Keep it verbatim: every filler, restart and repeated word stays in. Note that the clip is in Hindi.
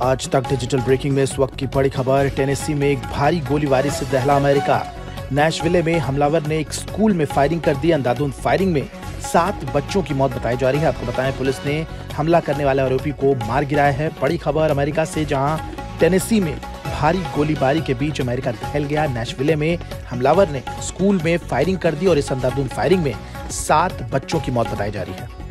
आज तक डिजिटल ब्रेकिंग में इस वक्त की बड़ी खबर। टेनेसी में एक भारी गोलीबारी से दहला अमेरिका। नैशविले में हमलावर ने एक स्कूल में फायरिंग कर दी। अंधाधुंध फायरिंग में सात बच्चों की मौत बताई जा रही है। आपको बताएं, पुलिस ने हमला करने वाले आरोपी को मार गिराया है। बड़ी खबर अमेरिका से, जहां टेनेसी में भारी गोलीबारी के बीच अमेरिका दहल गया। नैशविले में हमलावर ने स्कूल में फायरिंग कर दी और इस अंधाधुंध फायरिंग में सात बच्चों की मौत बताई जा रही है।